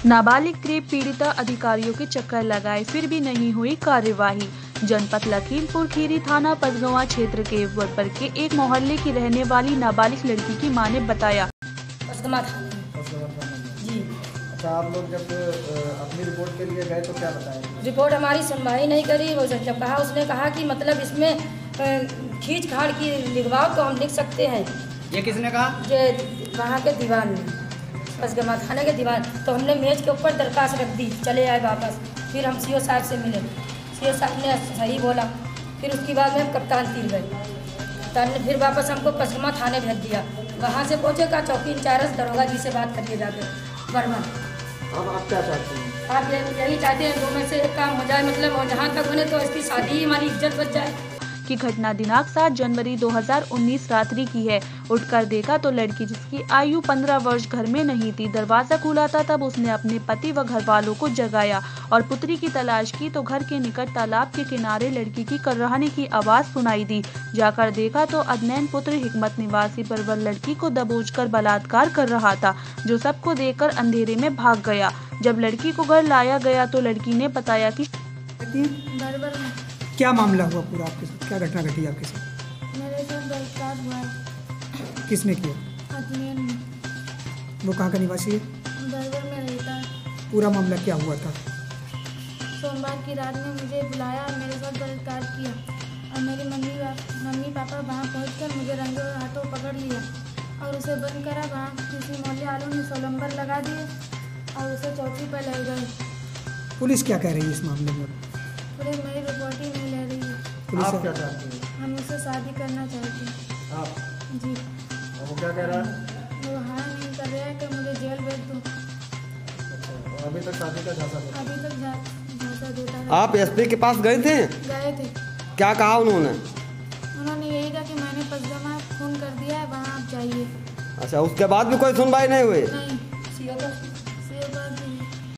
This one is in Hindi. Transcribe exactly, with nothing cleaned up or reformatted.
नाबालिग रेप पीड़िता अधिकारियों के चक्कर लगाए फिर भी नहीं हुई कार्यवाही। जनपद लखीमपुर खीरी थाना पसगवां क्षेत्र के वरपर के एक मोहल्ले की रहने वाली नाबालिग लड़की की मां ने बताया। पसगवां थाना जी। अच्छा, आप लोग जब अपनी रिपोर्ट के लिए गए तो क्या बताया? रिपोर्ट हमारी सुनवाई नहीं करी। वो जब कहा उसने कहा कि मतलब इसमें खींच खाड़ की लिखवाओ तो हम लिख सकते हैं। ये किसने कहा? ये वहाँ के दीवान में, पसगवां थाने के दीवान। तो हमने मेज के ऊपर दरखास्त रख दी, चले आए वापस। फिर हम सीओ साहब से मिले, सीओ साहब ने सही बोला। फिर उसके बाद में हम कप्तान तीर गए। कप्तान ने फिर वापस हमको पसगवां थाने भेज दिया। वहाँ से पहुँचे का चौकी इंचार्ज दरोगा जी से बात करिए जाके वर्मा। अब आप क्या चाहते हैं? आप यही चाहते हैं दो में से एक काम हो जाए, मतलब और जहाँ तक बने तो इसकी शादी ही हमारी इज्जत बच जाए। की घटना दिनांक सात जनवरी दो हज़ार उन्नीस रात्रि की है। उठकर देखा तो लड़की जिसकी आयु पंद्रह वर्ष घर में नहीं थी। दरवाजा खुला था, तब उसने अपने पति व घर वालों को जगाया और पुत्री की तलाश की तो घर के निकट तालाब के किनारे लड़की की कर्राहने की आवाज सुनाई दी। जाकर देखा तो अदनैन पुत्र हिकमत निवासी परवर लड़की को दबोचकर बलात्कार कर रहा था, जो सबको देखकर अंधेरे में भाग गया। जब लड़की को घर लाया गया तो लड़की ने बताया कि क्या मामला हुआ पूरा आपके साथ, क्या घटना घटी आपके साथ? मेरे साथ बलात्कार हुआ है। किसने किया? अदनैन ने। वो कहाँ का निवासी है? बरबर में रहता है। पूरा मामला क्या हुआ था? सोमवार की रात में मुझे बुलाया और मेरे साथ बलात्कार किया और मेरी मम्मी मम्मी पापा वहाँ पहुँचकर मुझे रंगे हाथों पकड़ लिया और उसे बंद करा। वहाँ किसी मोहल्ले वालों ने सोलंबर लगा दिए और उसे चौकी पर ले गए। पुलिस क्या कह रही है इस मामले में? पुलिस मेरी रिपोर्ट ही नहीं ले रही है। पुलिस आप क्या चाहते हैं? हम उससे शादी करना चाहते हैं। आप? जी। और वो क्या कह रहा है? वो हाँ नहीं कर रहा है कि मुझे जेल भेज दो। अच्छा, और अभी तक शादी का झांसा देता है? अभी तक झांसा देता है। आप एसपी के पास गए थे? गए थे। क्या कहा उन्होंने? उन्होंने यही कहा कि मैंने पसगवां फोन कर दिया है, वहाँ आप जाइए। अच्छा, उसके बाद भी कोई सुनवाई नहीं हुई? नहीं। सीओ को